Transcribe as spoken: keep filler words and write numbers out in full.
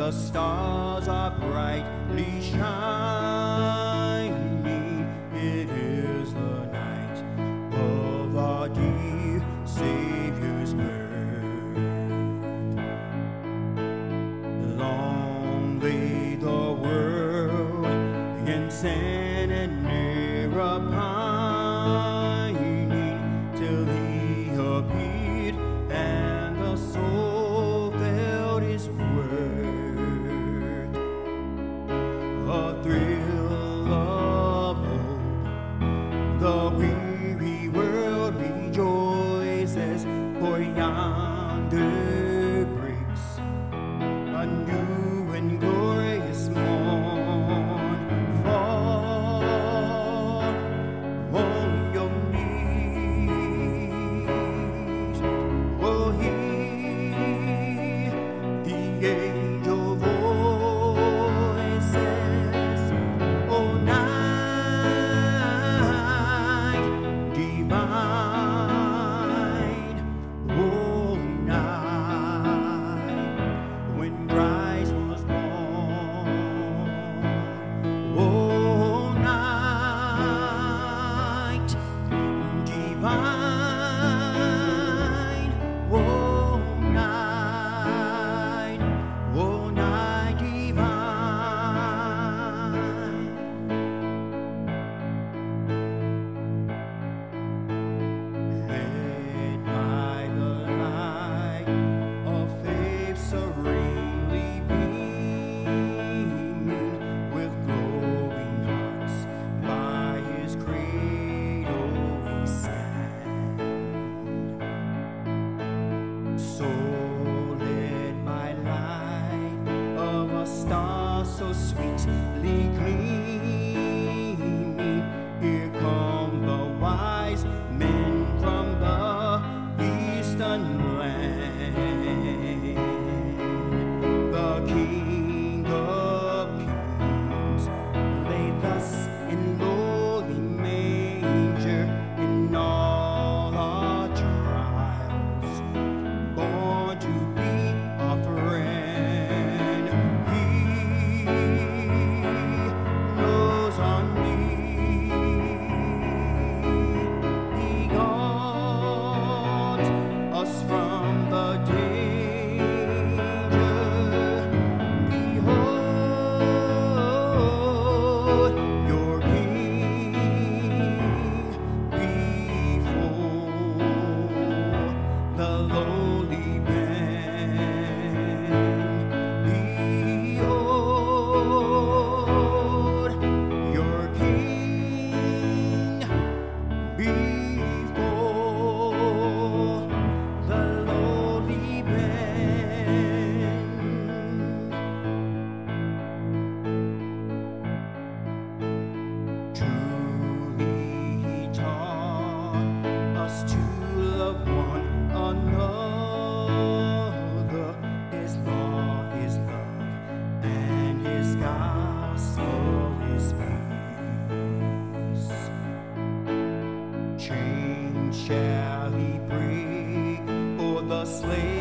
the stars are brightly shining. It is the night of our dear Savior's birth. Long lay the world in sin and error pining, till he appeared and the soul felt his worth. A thrill of hope, the weary world rejoices, for yonder breaks a new and glorious morn. Fall on your knees, oh, hear the angel voices, oh, night divine, oh, night when Christ was born, oh, night divine, oh, night, oh, night divine. Led by the light of faith serenely beaming, with glowing hearts by his cradle we stand. So led by light of a star so sweetly gleaming, here come the wise men from the eastern land. The King of Kings lay thus in lowly manger, in all our trials, born to be our friend. He knows our need. He guards us from the danger. Behold your King before the lowly band. Behold your King before the lowly band. Truly he taught us to love one another. His law is love, and his gospel is peace. Chains shall he break, for the slave